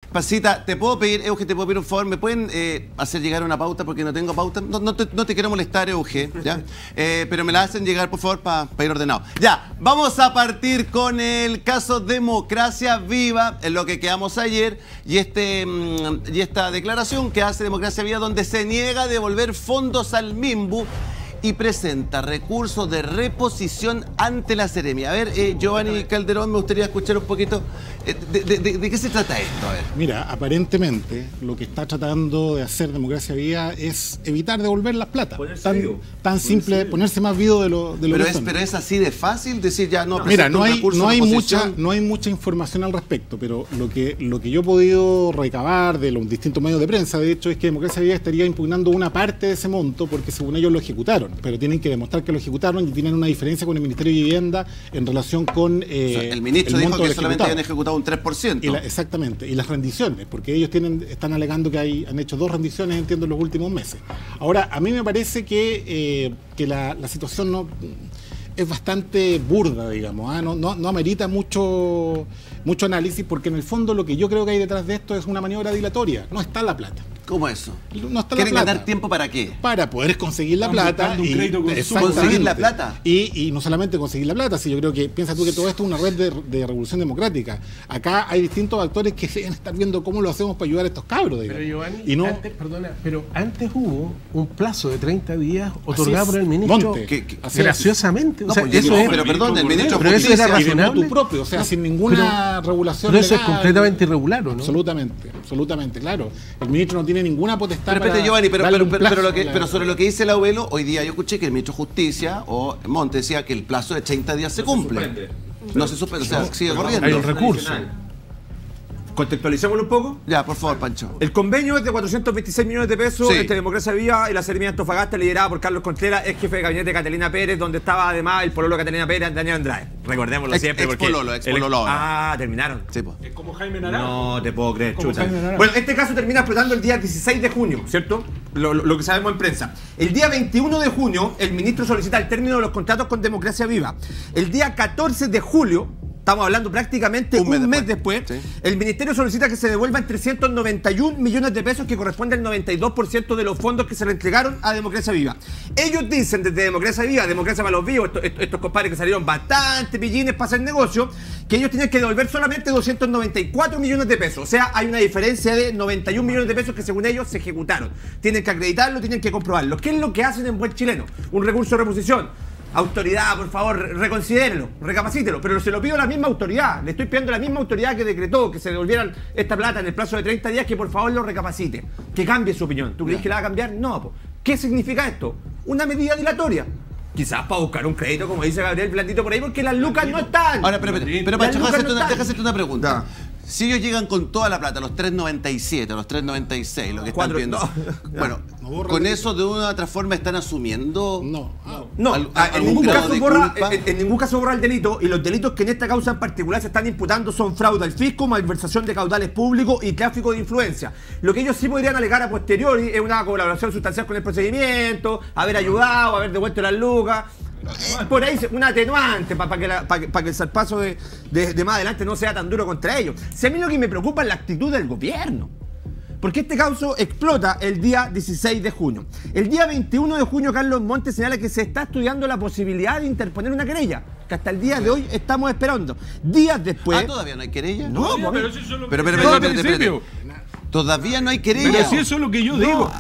Pasita, te puedo pedir, Euge, te puedo pedir un favor, ¿me pueden hacer llegar una pauta? Porque no tengo pauta. No te quiero molestar, Euge, ¿ya? Pero me la hacen llegar, por favor, para ir ordenado. Ya, vamos a partir con el caso Democracia Viva, en lo que quedamos ayer, y esta declaración que hace Democracia Viva, donde se niega a devolver fondos al Minbu y presenta recursos de reposición ante la Seremi. A ver, Giovanni Calderón, me gustaría escuchar un poquito de qué se trata esto. A ver. Mira, aparentemente lo que está tratando de hacer Democracia Viva es evitar devolver las plata. Tan simple, ponerse más vivo de lo que son. Pero es así de fácil decir ya no. Mira, no hay mucha información al respecto, pero lo que yo he podido recabar de los distintos medios de prensa, de hecho, es que Democracia Viva estaría impugnando una parte de ese monto porque según ellos lo ejecutaron. Pero tienen que demostrar que lo ejecutaron y tienen una diferencia con el Ministerio de Vivienda en relación con el ministro dijo que solamente habían ejecutado un 3%. Exactamente, y las rendiciones, porque ellos están alegando que han hecho 2 rendiciones, entiendo, en los últimos meses. Ahora, a mí me parece que la situación no es bastante burda, digamos, no amerita mucho análisis, porque en el fondo lo que yo creo que hay detrás de esto es una maniobra dilatoria. No está la plata. ¿Cómo eso? No está ¿Quieren la plata. ganar tiempo para qué? Para poder conseguir la plata. ¿Conseguir la plata? Y no solamente conseguir la plata, sino yo creo que, piensa tú que todo esto es una red de revolución democrática. Acá hay distintos actores que deben estar viendo cómo lo hacemos para ayudar a estos cabros, digamos. Pero Giovanni, antes hubo un plazo de 30 días otorgado por el ministro graciosamente. No, pero perdón, el ministro pero eso era razonable. Propio, o sea, sin ninguna regulación legal. Pero eso es completamente irregular, ¿o no? Absolutamente, claro. El ministro no tiene ninguna potestad. Pero espérate, Giovanni, pero sobre lo que dice el abuelo, hoy día yo escuché que el ministro de Justicia o Monte decía que el plazo de 30 días se cumple. No se suspende, o sea, sigue corriendo. Hay un recurso. Contextualicémoslo un poco. Ya, por favor, Pancho. El convenio es de 426 millones de pesos entre Democracia Viva y la Seremi de Antofagasta, liderada por Carlos Contreras, ex jefe de gabinete de Catalina Pérez, donde estaba además el pololo de Catalina Pérez, Daniel Andrade. Recordémoslo siempre. Ex pololo. Terminaron. Sí, pues. Es como Jaime Naranjo. No te puedo creer, chucha. Bueno, este caso termina explotando el día 16 de junio, ¿cierto? Lo que sabemos en prensa. El día 21 de junio, el ministro solicita el término de los contratos con Democracia Viva. El día 14 de julio, estamos hablando prácticamente un mes después, el ministerio solicita que se devuelvan 391 millones de pesos, que corresponde al 92% de los fondos que se le entregaron a Democracia Viva. Ellos dicen desde Democracia Viva, Democracia para los vivos, estos compadres que salieron bastante pillines para hacer negocio, que ellos tienen que devolver solamente 294 millones de pesos. O sea, hay una diferencia de 91 millones de pesos que según ellos se ejecutaron. Tienen que acreditarlo, tienen que comprobarlo. ¿Qué es lo que hacen en buen chileno? Un recurso de reposición. Autoridad, por favor, reconsidérelo, recapacítelo, pero se lo pido a la misma autoridad. Le estoy pidiendo a la misma autoridad que decretó que se devolvieran esta plata en el plazo de 30 días, que por favor lo recapacite, que cambie su opinión. ¿Tú crees que la va a cambiar? No, po. ¿Qué significa esto? Una medida dilatoria. Quizás para buscar un crédito, como dice Gabriel Blandito por ahí, porque las lucas no están. Ahora, pero Pancho, déjame hacerte una pregunta. Si ellos llegan con toda la plata, los 397, los 396, lo que están viendo. Bueno, con eso de una u otra forma están asumiendo. En ningún caso borra el delito, y los delitos que en esta causa en particular se están imputando son fraude al fisco, malversación de caudales públicos y tráfico de influencia. Lo que ellos sí podrían alegar a posteriori es una colaboración sustancial con el procedimiento, haber ayudado, haber devuelto las lucas. Por ahí un atenuante para que el zarpazo de más adelante no sea tan duro contra ellos. Si a mí lo que me preocupa es la actitud del gobierno, porque este caso explota el día 16 de junio. El día 21 de junio, Carlos Montes señala que se está estudiando la posibilidad de interponer una querella, que hasta el día de hoy estamos esperando. Días después... ¿Todavía no hay querella? No, pero eso es lo que... Pero, todavía no hay querella. Pero si eso es lo que yo digo.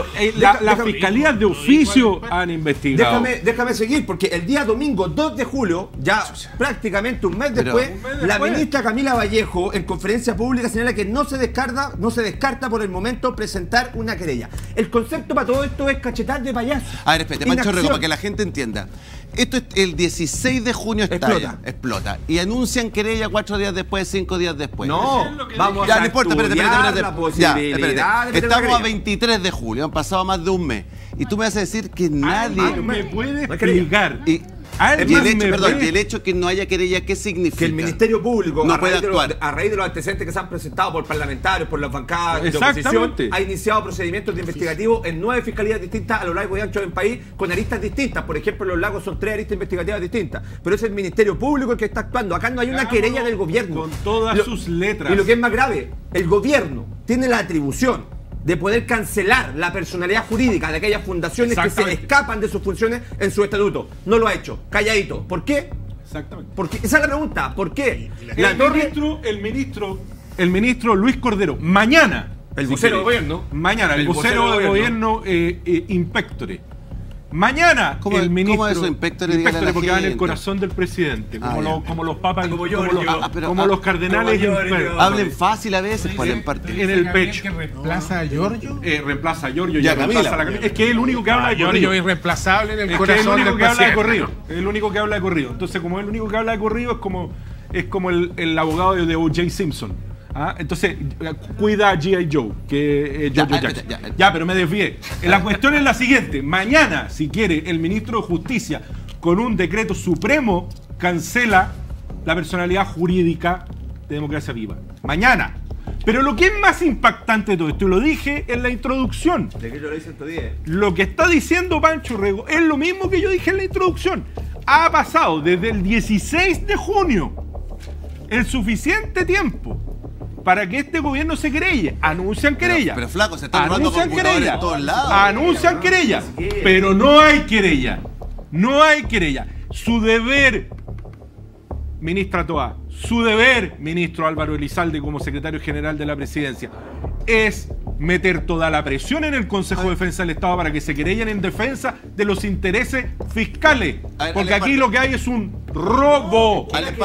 Las fiscalías de oficio han investigado. Déjame seguir, porque el día domingo 2 de julio, ya prácticamente un mes después, la ministra Camila Vallejo en conferencia pública señala que no se descarta por el momento presentar una querella. El concepto para todo esto es cachetar de payaso. A ver, espérate, Pancho Rego, para que la gente entienda. Esto es el 16 de junio explota. Y anuncian querella 4 días después, 5 días después. No, vamos ya, no importa, espérate. Espérate. Estamos a 23 de julio, han pasado más de un mes. Y tú me vas a decir que nadie... ¿Me puede explicar Y el hecho que no haya querella, ¿qué significa? Que el Ministerio Público, no puede actuar. A raíz de los antecedentes que se han presentado por parlamentarios, por las bancadas de oposición, ha iniciado procedimientos investigativos en 9 fiscalías distintas a lo largo y ancho del país, con aristas distintas. Por ejemplo, en Los Lagos son 3 aristas investigativas distintas. Pero es el Ministerio Público el que está actuando. Acá no hay una querella del gobierno. Con todas sus letras. Y lo que es más grave, el gobierno tiene la atribución de poder cancelar la personalidad jurídica de aquellas fundaciones que se escapan de sus funciones en su estatuto. No lo ha hecho, calladito. ¿Por qué? Exactamente. Porque esa es la pregunta. ¿Por qué? El ministro Luis Cordero, mañana, el vocero de gobierno, el vocero de gobierno Inspectore. Mañana el ministro. ¿Cómo eso, Inspectore? Porque va en el corazón del presidente, como los papas, como los cardenales. Hablen fácil a veces, en el pecho. ¿Que reemplaza a Giorgio? Reemplaza a Giorgio. Es que es el único que habla de corrido. Giorgio es irreemplazable en el corazón del presidente. Es el único que habla de corrido. Entonces, como es el único que habla de corrido, es como el abogado de O.J. Simpson. Entonces, cuida a G.I. Joe, que es George Jackson. Ya, pero me desvié. La cuestión es la siguiente. Mañana, si quiere, el ministro de Justicia, con un decreto supremo, cancela la personalidad jurídica de Democracia Viva. Mañana. Pero lo que es más impactante de todo esto, y lo dije en la introducción, lo que está diciendo Pancho Rego es lo mismo que yo dije en la introducción. Ha pasado desde el 16 de junio el suficiente tiempo para que este gobierno se querelle. Anuncian querella. Pero flaco, se están robando computadores en todos lados. Anuncian querella. Pero no hay querella. No hay querella. Su deber, ministra Toá, su deber, ministro Álvaro Elizalde, como secretario general de la presidencia, es meter toda la presión en el Consejo de Defensa del Estado para que se querellen en defensa de los intereses fiscales. Porque aquí lo que hay es un robo.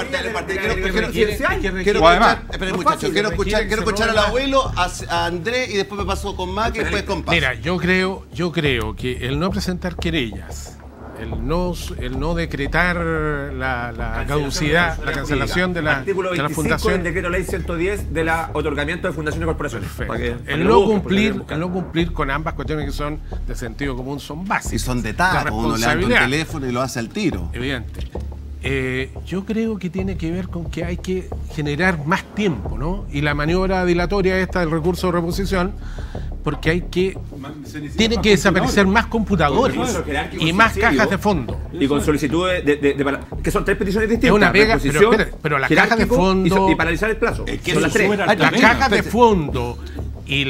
Quiero escuchar al abuelo, a Andrés, y después me paso con Mac y después con Paz. Mira, yo creo que el no presentar querellas, el no decretar la caducidad, la cancelación de la fundación. Del decreto ley 110 de la otorgamiento de fundaciones y corporaciones. El no cumplir con ambas cuestiones que son de sentido común son básicas. Y son de tapo, uno le da un teléfono y lo hace al tiro. Evidente. Yo creo que tiene que ver con que hay que generar más tiempo, ¿no? Y la maniobra dilatoria esta del recurso de reposición, porque tiene que desaparecer más computadores y más cajas de fondo. Y con solicitudes que son 3 peticiones distintas. Es una pega, pero las cajas de fondo y paralizar el plazo. Son las 3. Las cajas de fondo y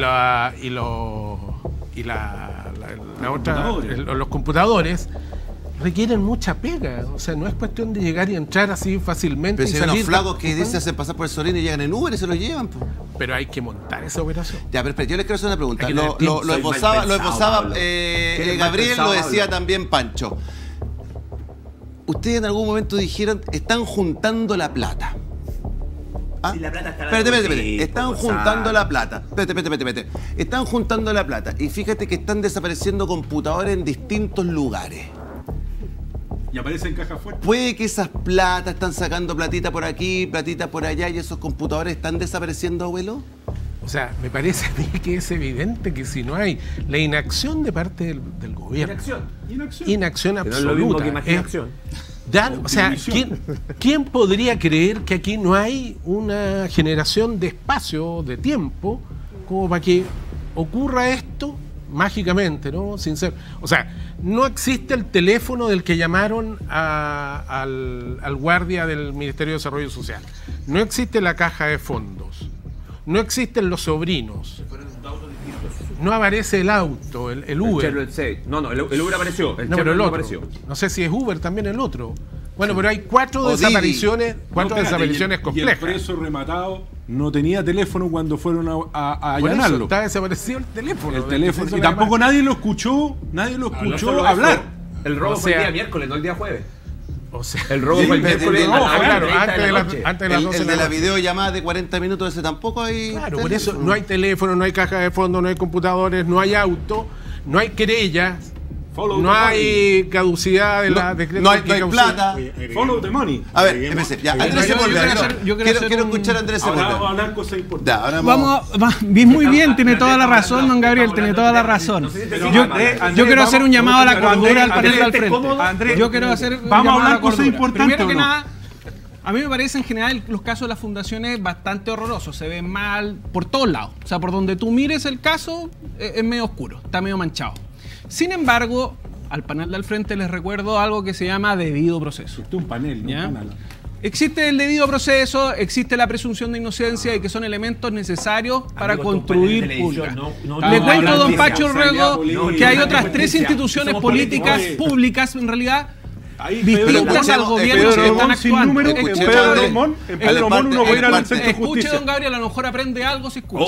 los computadores requieren mucha pega. O sea, no es cuestión de llegar y entrar así fácilmente. Pero si hay unos flacos que dicen hacen pasar por el Solín y llegan en Uber y se los llevan, pues. Pero hay que montar esa operación. Ya, pero yo les quiero hacer una pregunta. Lo esbozaba Gabriel, lo decía también Pancho. Ustedes en algún momento dijeron, están juntando la plata. Si la plata está espérate. Están juntando la plata. Espérate. Están juntando la plata. Y fíjate que están desapareciendo computadores en distintos lugares. Y aparecen cajas fuertes. Puede que esas platas están sacando platita por aquí, platita por allá, y esos computadores están desapareciendo, abuelo. O sea, me parece a mí que es evidente que si no hay la inacción de parte del gobierno. Inacción absoluta. Pero no es lo mismo que imaginación. O sea, ¿quién podría creer que aquí no hay una generación de espacio, de tiempo, como para que ocurra esto mágicamente, ¿no? Sin ser, o sea, no existe el teléfono del que llamaron al guardia del Ministerio de Desarrollo Social. No existe la caja de fondos. No existen los sobrinos. No aparece el auto, el Uber. El Uber apareció. El otro. Apareció. No sé si es Uber también el otro. Bueno, pero hay cuatro desapariciones complejas. Y el preso rematado no tenía teléfono cuando fueron a allanarlo. Está desaparecido el teléfono. Y tampoco nadie lo escuchó hablar. El robo fue el día miércoles, no el día jueves. O sea, el robo fue el miércoles. Antes de las 12 el de la videollamada de 40 minutos, ese tampoco hay. Claro, por eso no hay teléfono, no hay caja de fondo, no hay computadores, no hay auto, no hay querellas. No hay caducidad de la decreto. No hay plata. Follow the money. A ver, empecé. Ya, Andrés Sepúlveda. Quiero escuchar a Andrés Ahora vamos a Sepúlveda. hablar cosas importantes. Muy bien, tiene toda la razón, don Gabriel, tiene toda la razón. Yo quiero hacer un llamado a la cordura al panel al frente. Yo quiero hacer un vamos a llamado hablar la cordura. cosas importantes. Primero que ¿o no? nada, a mí me parece en general los casos de las fundaciones bastante horrorosos. Se ven mal por todos lados. O sea, por donde tú mires el caso, es medio oscuro, está medio manchado. Sin embargo, al panel del frente les recuerdo algo que se llama debido proceso. Esto es un panel, no ¿Ya? un canal. Existe el debido proceso, existe la presunción de inocencia y que son elementos necesarios para construir pública. Le cuento, don Pacho Rego, que hay otras 3 instituciones políticas públicas, en realidad, distintas al gobierno que están actuando. En Pedro Montt uno va a ir al centro de Escuche, justicia. don Gabriel, a lo mejor aprende algo si escucha.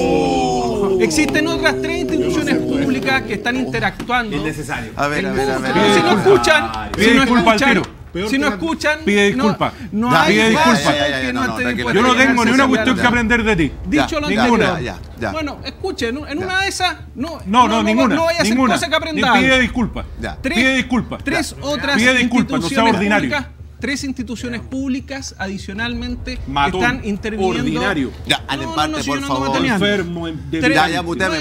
Existen otras 3 instituciones públicas que están interactuando. Innecesario. A ver. Si no escuchan, Pide disculpa al tiro. si no escuchan, pide disculpa. No Ya, hay pide base disculpa. que no esté dispuesta Yo no a tengo ni una llegarse cuestión a que aprender de ti. Dicho lo Ya, anterior. ya. Bueno, escuchen, en una de esas No, No ninguna. vaya a hacer Ninguna. cosa que aprenda. Ni pide disculpa. Ya. Pide disculpa. 3 otras Pide disculpa, no sea instituciones ordinario. públicas, 3 instituciones públicas adicionalmente Matón, están interviniendo. ordinario. Ya, Allen Parte, si por yo no ando favor. mataneando. Enfermo, Ya, muteame.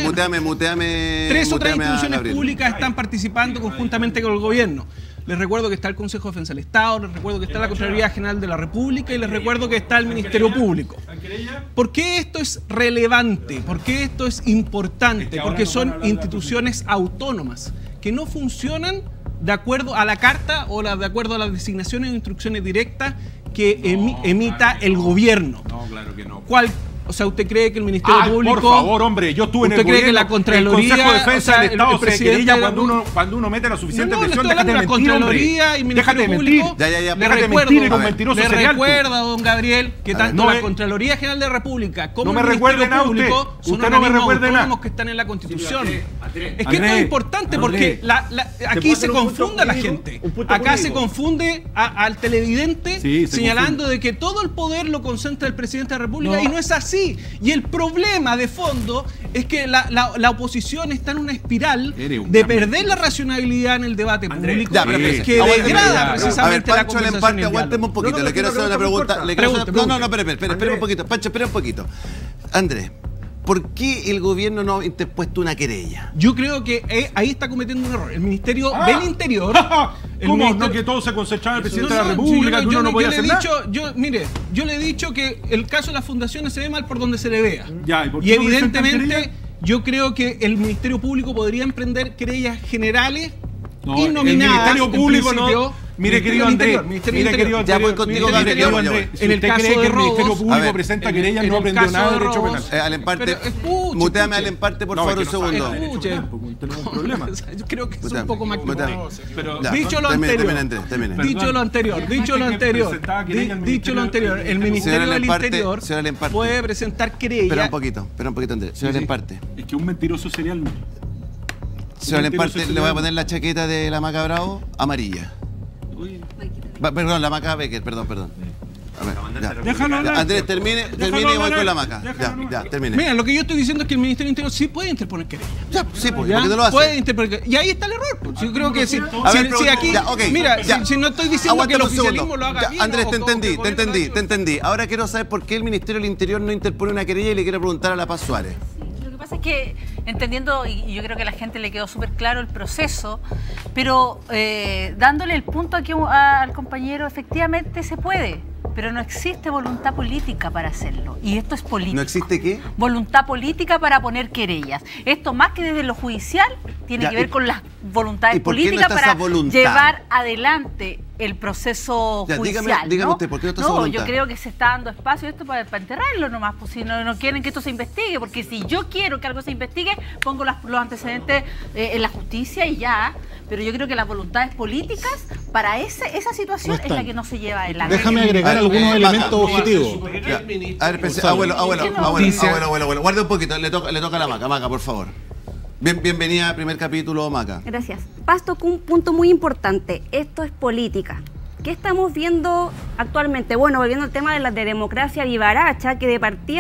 3 otras muteame a instituciones Gabriel. públicas están participando conjuntamente con el gobierno. Les recuerdo que está el Consejo de Defensa del Estado, les recuerdo que está la Contraloría General de la República y les recuerdo que está el Ministerio Público. ¿Por qué esto es relevante? ¿Por qué esto es importante? Porque son instituciones autónomas que no funcionan de acuerdo a la carta o de acuerdo a las designaciones o instrucciones directas que emita el gobierno. No, claro que no. O sea, ¿usted cree que el Ministerio Público... por favor, hombre, yo estuve en el ¿Usted cree que gobierno, la Contraloría, el Consejo de Defensa o sea, del Estado el se presidente querella de la- cuando uno mete la suficiente No, le presión. estoy Déjate hablando de mentir, la hombre. Contraloría y Ministerio Déjate mentir. Público. Ya. Le Déjate recuerdo, mentir y con a ver, mentiroso le serial, tú. recuerda, don Gabriel, que A ver, tanto no la me- Contraloría General de la República como No me el recuerde Ministerio nada usted. Público son Usted no me organismos recuerde nada. autónomos que están en la Constitución. Es que esto Andrés, es importante porque aquí se confunde a la gente. Acá se confunde al televidente Sí, se señalando de que todo el poder lo concentra el presidente de la República y no es así. Y el problema de fondo es que la oposición está en una espiral Eres un de cambio. perder la racionalidad en el debate público Ya, pero espérese. que Aguánteme, degrada ya. A ver, precisamente la Pancho Allen conversación Parte, y el aguánteme un diálogo. poquito. Le quiero hacer una pregunta. Espera un poquito. Pancho, espera un poquito. Andrés, ¿por qué el gobierno no ha interpuesto una querella? Yo creo que ahí está cometiendo un error. El Ministerio del Interior... el ¿Cómo? ministerio- ¿No que todo se concentraba en el presidente No, de la no, República, que uno no podía le hacer he nada? dicho, yo le he dicho que el caso de las fundaciones se ve mal por donde se le vea. Ya, ¿y por y qué no presentan evidentemente querella? yo creo que el Ministerio Público podría emprender querellas generales No, y el nominadas. Ministerio en Público principio. no. Mire, Ministerio querido del Andrés, Interior, Ministerio mire, del querido Interior. Ya voy contigo, Mire, Gabriel, querido ya voy. Andrés, si En el usted caso cree que de el Ministerio robos- A Público ver, presenta en querellas, el no aprendió caso nada de de derecho robos- penal. Allen Parte, Pero escuche, muteame a escuche. Allen Parte, por No, favor, es un que no sabe segundo. nada de derecho Escuche. penal, porque tenemos un problema. Yo creo que es Muteame, un poco más muteame. Pero- Ya, Dicho lo termine, anterior, Andrés, termine. Perdón. dicho lo anterior, Hay dicho gente lo que anterior, presentaba querella al dicho lo anterior, el Ministerio Señora del Lemparte, Interior señora Lemparte. puede presentar querella. Espera un poquito, Andrés. Señor Sí, sí. Lemparte. Es que un mentiroso serial no. Señor Mentiroso Lemparte, le voy a poner la chaqueta de la Maca Bravo amarilla. Perdón, la Maca Becker, perdón. A ver, ya. Déjalo hablar. Andrés, termine y voy hablar. con la Maca. Déjalo hablar. Ya, termine. Mira, lo que yo estoy diciendo es que el Ministerio del Interior sí puede interponer querella. Ya, sí, pues, ¿Ya? ¿por qué no lo hace? Puede interponer. Y ahí está el error. Pues. Yo creo que si aquí. Ya, ok, mira, ya. si no estoy diciendo que el Aguántame un segundo. oficialismo lo haga Ya, bien. Andrés, o te que el entendí. gobierno Ahora quiero saber por qué el Ministerio del Interior no interpone una querella y le quiero preguntar a La Paz Suárez. Lo que pasa es que, entendiendo, y yo creo que a la gente le quedó súper claro el proceso, pero dándole el punto aquí al compañero, efectivamente se puede, pero no existe voluntad política para hacerlo. Y esto es político. ¿No existe qué? Voluntad política para poner querellas. Esto, más que desde lo judicial, tiene Ya, que ver con las voluntades ¿y por qué no políticas está esa para voluntad? llevar adelante el proceso Ya, judicial. dígame ¿no? usted, ¿por qué no está esa voluntad? Yo creo que se está dando espacio a esto para enterrarlo nomás, pues si no quieren que esto se investigue, porque si yo quiero que algo se investigue, pongo los antecedentes en la justicia y ya, pero yo creo que las voluntades políticas para esa situación es la que no se lleva adelante. Déjame agregar algunos elementos objetivos. Ya. A ver, abuelo, guarde un poquito, le toca a la Maca, por favor. Bienvenida al primer capítulo, Maca. Gracias. Paz tocó un punto muy importante. Esto es política. ¿Qué estamos viendo actualmente? Bueno, volviendo al tema de la democracia vivaracha, que de partida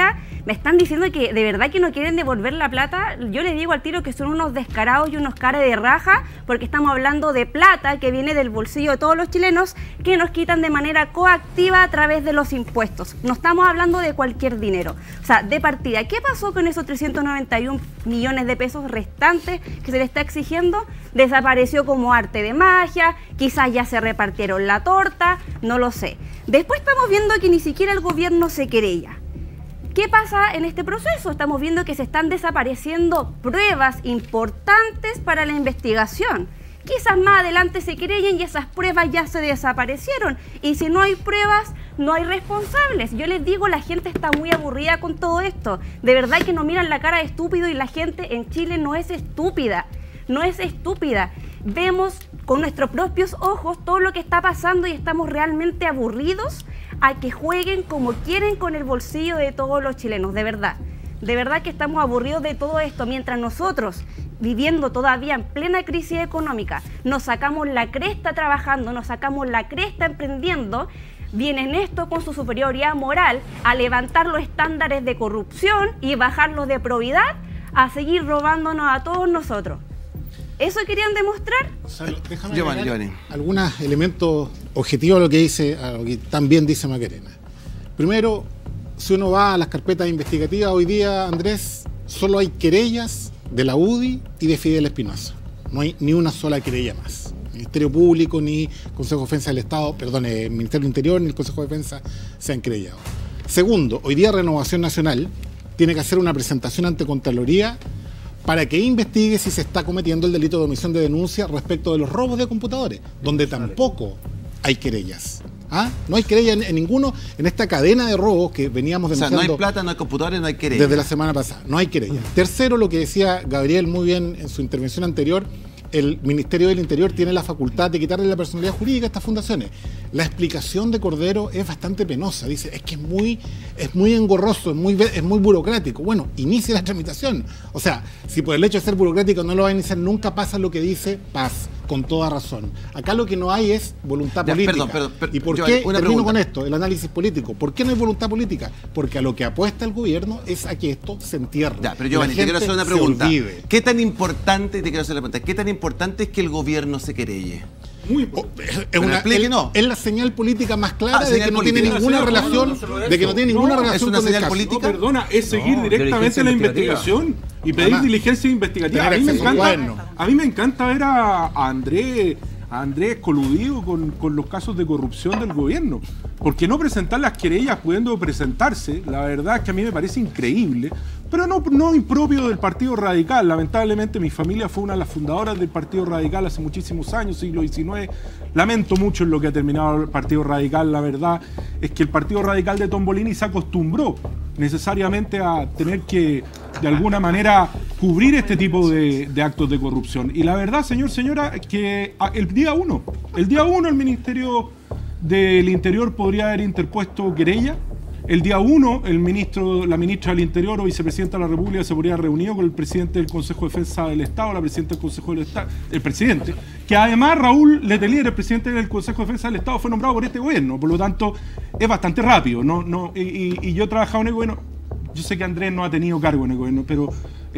me están diciendo que de verdad que no quieren devolver la plata. Yo les digo al tiro que son unos descarados y unos cara de raja, porque estamos hablando de plata que viene del bolsillo de todos los chilenos, que nos quitan de manera coactiva a través de los impuestos. No estamos hablando de cualquier dinero. O sea, de partida, ¿qué pasó con esos 391 millones de pesos restantes que se le está exigiendo? Desapareció como arte de magia, quizás ya se repartieron la torta, no lo sé. Después estamos viendo que ni siquiera el gobierno se querella. ¿Qué pasa en este proceso? Estamos viendo que se están desapareciendo pruebas importantes para la investigación. Quizás más adelante se querellen y esas pruebas ya se desaparecieron. Y si no hay pruebas, no hay responsables. Yo les digo, la gente está muy aburrida con todo esto. De verdad que nos miran la cara de estúpido y la gente en Chile no es estúpida. No es estúpida. Vemos con nuestros propios ojos todo lo que está pasando y estamos realmente aburridos a que jueguen como quieren con el bolsillo de todos los chilenos, de verdad. De verdad que estamos aburridos de todo esto, mientras nosotros, viviendo todavía en plena crisis económica, nos sacamos la cresta trabajando, nos sacamos la cresta emprendiendo, vienen estos con su superioridad moral a levantar los estándares de corrupción y bajarlos de probidad, a seguir robándonos a todos nosotros. ¿Eso querían demostrar? O sea, déjame Giovanni. algunos elementos objetivos a lo que dice, a lo que también dice Macarena. Primero, si uno va a las carpetas investigativas hoy día, Andrés, solo hay querellas de la UDI y de Fidel Espinosa. No hay ni una sola querella más. Ministerio Público ni Consejo de Defensa del Estado, perdón, el Ministerio del Interior ni el Consejo de Defensa se han querellado. Segundo, hoy día Renovación Nacional tiene que hacer una presentación ante Contraloría para que investigue si se está cometiendo el delito de omisión de denuncia respecto de los robos de computadores, donde tampoco hay querellas. ¿Ah? No hay querella en ninguno, en esta cadena de robos que veníamos denunciando. O sea, no hay plata, no hay computadores, no hay querella. Desde la semana pasada, no hay querella. Tercero, lo que decía Gabriel muy bien en su intervención anterior, el Ministerio del Interior tiene la facultad de quitarle la personalidad jurídica a estas fundaciones. La explicación de Cordero es bastante penosa. Dice, es que es muy engorroso, es muy burocrático. Bueno, inicie la tramitación. O sea, si por el hecho de ser burocrático no lo va a iniciar nunca, pasa lo que dice Paz, con toda razón. Acá lo que no hay es voluntad política. Perdón, ¿Y por Giovanni, qué? Termino con esto, el análisis político. ¿Por qué no hay voluntad política? Porque a lo que apuesta el gobierno es a que esto se entierre. Ya, pero Giovanni, te quiero hacer una pregunta. ¿Qué tan importante, qué tan importante es que el gobierno se querelle? Es la señal política más clara de que no tiene ninguna relación, ¿Es una señal política? Perdona, es seguir directamente la investigación y pedir diligencia investigativa. A mí me encanta ver a Andrés coludido con los casos de corrupción del gobierno. ¿Por qué no presentar las querellas pudiendo presentarse? La verdad es que a mí me parece increíble, pero no impropio del Partido Radical. Lamentablemente mi familia fue una de las fundadoras del Partido Radical hace muchísimos años, siglo XIX. Lamento mucho en lo que ha terminado el Partido Radical. La verdad es que el Partido Radical de Tombolini se acostumbró necesariamente a tener que, de alguna manera, cubrir este tipo de actos de corrupción. Y la verdad, señora, es que el día 1 el Ministerio del Interior podría haber interpuesto querella. El día 1 la ministra del Interior o vicepresidenta de la República se podría haber reunido con el presidente del Consejo de Defensa del Estado, la presidenta del Consejo del Estado, el presidente, que además Raúl Letelier, el presidente del Consejo de Defensa del Estado, fue nombrado por este gobierno, por lo tanto es bastante rápido. Y yo he trabajado en el gobierno, yo sé que Andrés no ha tenido cargo en el gobierno, pero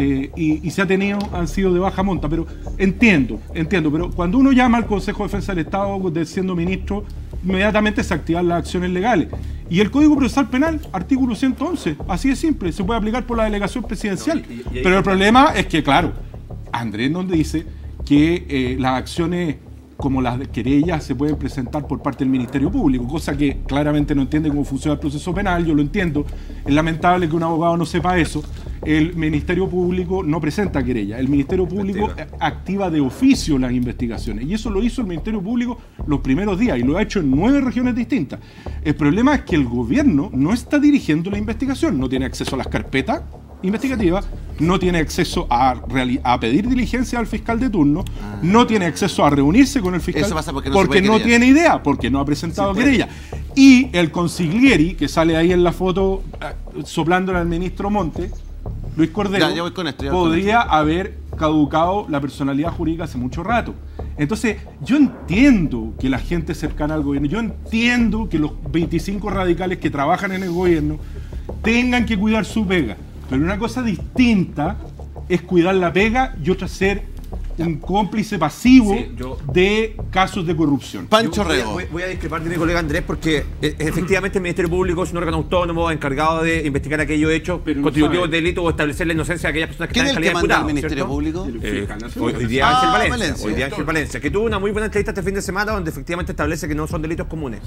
y se ha tenido, han sido de baja monta, pero entiendo, pero cuando uno llama al Consejo de Defensa del Estado siendo ministro, inmediatamente se activan las acciones legales. Y el Código Procesal Penal, artículo 111, así de simple, se puede aplicar por la delegación presidencial. Pero el problema es que, claro, Andrés nos dice que las acciones como las querellas se pueden presentar por parte del Ministerio Público, cosa que claramente no entiende cómo funciona el proceso penal. Yo lo entiendo, es lamentable que un abogado no sepa eso. El Ministerio Público no presenta querella, el Ministerio Público activa de oficio las investigaciones, y eso lo hizo el Ministerio Público los primeros días y lo ha hecho en 9 regiones distintas. El problema es que el gobierno no está dirigiendo la investigación, no tiene acceso a las carpetas investigativa, no tiene acceso a pedir diligencia al fiscal de turno, no tiene acceso a reunirse con el fiscal. Eso pasa porque no tiene idea, porque no ha presentado querella. Y el consiglieri, que sale ahí en la foto soplándole al ministro Monte, Luis Cordero, podría haber caducado la personalidad jurídica hace mucho rato. Entonces, yo entiendo que la gente cercana al gobierno, yo entiendo que los 25 radicales que trabajan en el gobierno tengan que cuidar su pega. Pero una cosa distinta es cuidar la pega y otra ser un cómplice pasivo de casos de corrupción. Pancho Rego. Voy a discrepar de mi colega Andrés porque efectivamente el Ministerio Público es un órgano autónomo encargado de investigar aquellos hechos constitutivos de delito o establecer la inocencia de aquellas personas que están en calidad de diputados. ¿Quién es el que manda el Ministerio Público? Hoy día Ángel Valencia, que tuvo una muy buena entrevista este fin de semana donde efectivamente establece que no son delitos comunes.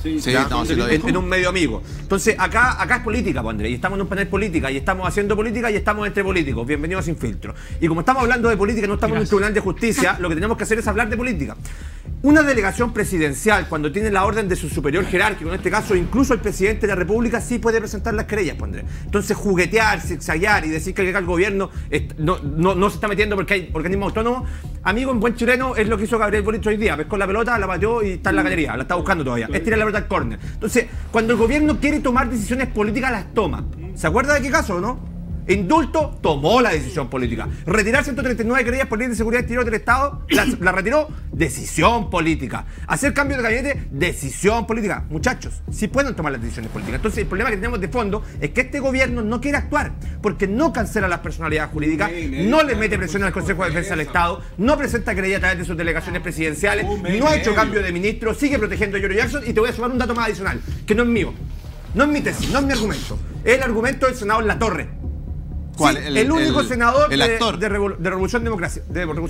En un medio amigo. Entonces, acá es política, pues, Andrés, y estamos en un panel política, y estamos haciendo política, y estamos entre políticos. Bienvenidos a Sin Filtro. Y como estamos hablando de política, no estamos en un tribunal de justicia, lo que tenemos que hacer es hablar de política. Una delegación presidencial, cuando tiene la orden de su superior jerárquico, en este caso incluso el presidente de la República, sí puede presentar las querellas, pues, Andrés. Entonces, juguetear, zigzaguear y decir que el gobierno no se está metiendo porque hay organismos autónomos, amigo, en buen chileno es lo que hizo Gabriel Boric hoy día. Pescó la pelota, la pateó y está en la galería, la está buscando todavía. Es tirar la pelota al córner. Entonces, cuando el gobierno quiere tomar decisiones políticas, las toma. ¿Se acuerda de qué caso, no? Indulto, tomó la decisión política. Retirar 139 querellas por ley de seguridad exterior del Estado, la retiró, decisión política. Hacer cambio de gabinete, decisión política. Muchachos, sí pueden tomar las decisiones políticas. Entonces, el problema que tenemos de fondo es que este gobierno no quiere actuar, porque no cancela las personalidades jurídicas, no le mete presión al Consejo de Defensa del Estado, no presenta querella a través de sus delegaciones presidenciales, no ha hecho cambio de ministro, sigue protegiendo a Giorgio Jackson, y te voy a sumar un dato más adicional, que no es mío. No es mi tesis, no es mi argumento. Es el argumento del senador Latorre. ¿Cuál? Sí, el único senador el actor. de Revolución Democracia.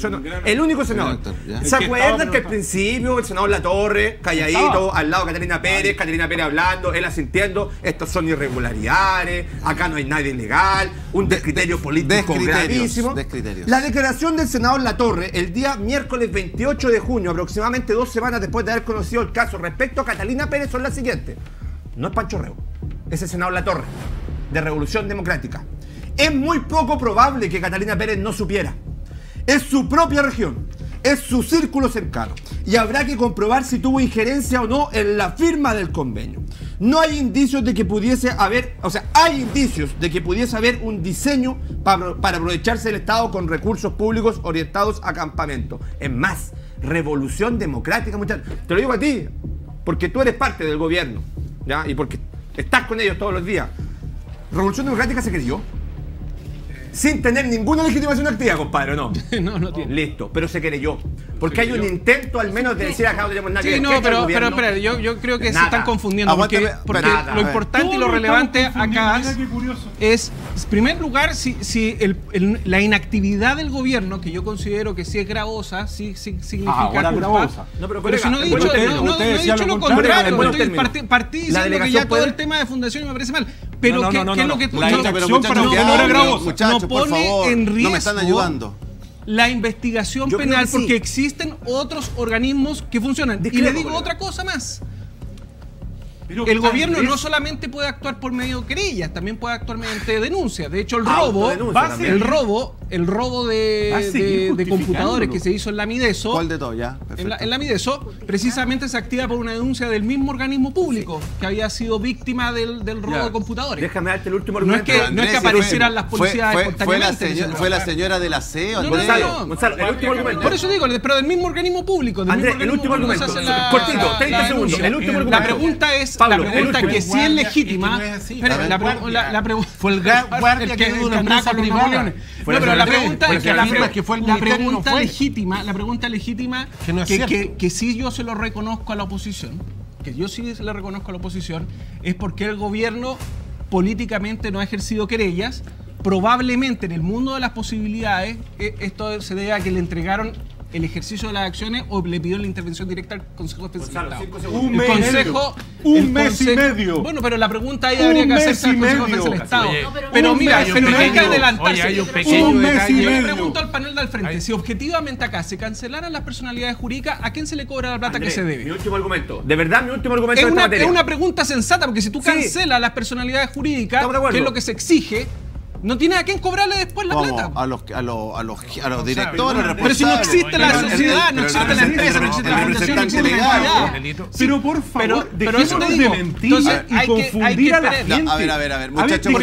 El único senador. ¿Se acuerdan que al principio el senador Latorre, calladito, al lado de Catalina Pérez hablando, él asintiendo, estos son irregularidades, acá no hay nadie ilegal, un descriterio político gravísimo? La declaración del senador Latorre el día miércoles 28 de junio, aproximadamente 2 semanas después de haber conocido el caso respecto a Catalina Pérez, son las siguientes. No es Pancho Rego, es el senador Latorre, de Revolución Democrática. Es muy poco probable que Catalina Pérez no supiera. Es su propia región, es su círculo cercano, y habrá que comprobar si tuvo injerencia o no en la firma del convenio. No hay indicios de que pudiese haber, hay indicios de que pudiese haber un diseño para aprovecharse del Estado con recursos públicos orientados a campamento. Es más, Revolución Democrática, muchachos, te lo digo a ti, porque tú eres parte del gobierno, ¿ya? Y porque estás con ellos todos los días. Revolución Democrática se creyó sin tener ninguna legitimación activa, compadre, ¿no? No tiene. Listo, pero se querelló. Porque hay un intento al menos de decir acá no tenemos nada que ver. Sí, no, pero espera, yo creo que se están confundiendo. Porque lo importante y lo relevante acá es, en primer lugar, si la inactividad del gobierno, que yo considero que sí es gravosa, sí significa culpa. No, pero si no he dicho lo contrario, partí diciendo que ya todo el tema de fundación me parece mal. Pero ¿qué es lo que tú muchachos, por favor, en riesgo? No me están ayudando. La investigación penal, porque existen otros organismos que funcionan. Y le digo otra cosa más. El gobierno no solamente puede actuar por medio de querellas, también puede actuar mediante denuncias. De hecho, el robo de computadores que se hizo en la Mideso. ¿Cuál de todo? Ya. En la Mideso, precisamente se activa por una denuncia del mismo organismo público que había sido víctima del robo de computadores. Déjame darte el último argumento. No es que aparecieran las policías espontáneamente. Fue la señora del aseo. Gonzalo, el último argumento. Por eso digo, pero del mismo organismo público. Andrés, el último argumento. Cortito, 30 segundos. El último argumento. La pregunta es, que si es legítima. Fue el guardia que dio una empresa privada. Pero la pregunta es la pregunta legítima que sí yo se lo reconozco a la oposición, es porque el gobierno políticamente no ha ejercido querellas. Probablemente en el mundo de las posibilidades esto se debe a que le entregaron el ejercicio de las acciones o le pidió la intervención directa al Consejo de Defensa del Estado. Un mes y medio. Bueno, pero la pregunta ahí habría que hacerse al Consejo de Defensa del Estado. Pero mira, pero hay que adelantarse. Un mes y medio. Yo le pregunto al panel del frente, si objetivamente acá se cancelaran las personalidades jurídicas, ¿a quién se le cobra la plata que se debe? Mi último argumento. De verdad, mi último argumento es una pregunta sensata, porque si tú cancelas las personalidades jurídicas, que es lo que se exige, no tiene a quién cobrarle después la plata. A los directores, pero si no existe la sociedad, no existe la empresa, no existe la fundación, no existe la entidad. Pero por favor, dejemos de mentir y confundir a la gente. A ver,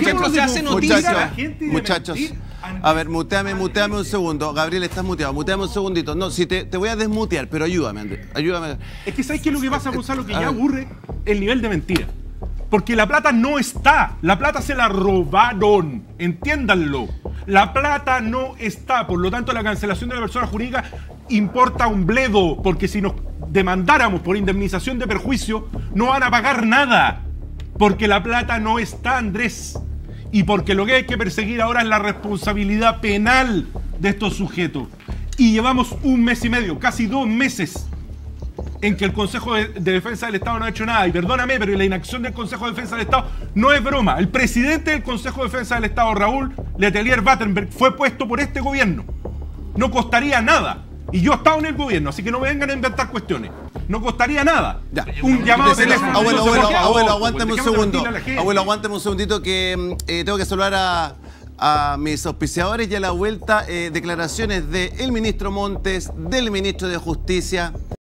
muchachos. A ver, muteame un segundo. Gabriel, estás muteado. Muteame un segundito. No, si te voy a desmutear, pero ayúdame, Andrés. Ayúdame. Es que ¿sabes qué es lo que pasa, Gonzalo? Que ya aburre el nivel de mentira. Porque la plata no está. La plata se la robaron. Entiéndanlo. La plata no está. Por lo tanto, la cancelación de la persona jurídica importa un bledo. Porque si nos demandáramos por indemnización de perjuicio, no van a pagar nada. Porque la plata no está, Andrés. Y porque lo que hay que perseguir ahora es la responsabilidad penal de estos sujetos. Y llevamos 1 mes y medio, casi 2 meses, en que el Consejo de Defensa del Estado no ha hecho nada. Y perdóname, pero la inacción del Consejo de Defensa del Estado no es broma. El presidente del Consejo de Defensa del Estado, Raúl Letelier Battenberg, fue puesto por este gobierno. No costaría nada. Y yo he estado en el gobierno, así que no me vengan a inventar cuestiones. No costaría nada. Ya. Un llamado de teléfono. Abuelo, aguántame un segundo. Abuelo, aguántame un segundito que tengo que saludar a mis auspiciadores y a la vuelta declaraciones del ministro Montes, del ministro de Justicia.